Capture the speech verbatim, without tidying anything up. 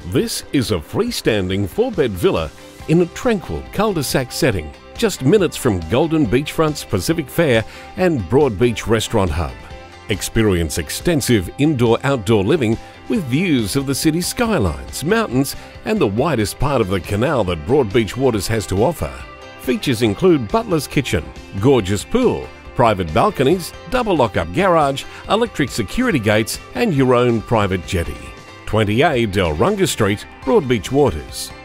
This is a freestanding four-bed villa in a tranquil cul-de-sac setting, just minutes from Golden Beachfront's Pacific Fair and Broadbeach restaurant hub. Experience extensive indoor-outdoor living with views of the city's skylines, mountains and the widest part of the canal that Broadbeach Waters has to offer. Features include butler's kitchen, gorgeous pool, private balconies, double lock-up garage, electric security gates and your own private jetty. twenty A Delungra Street, Broadbeach Waters.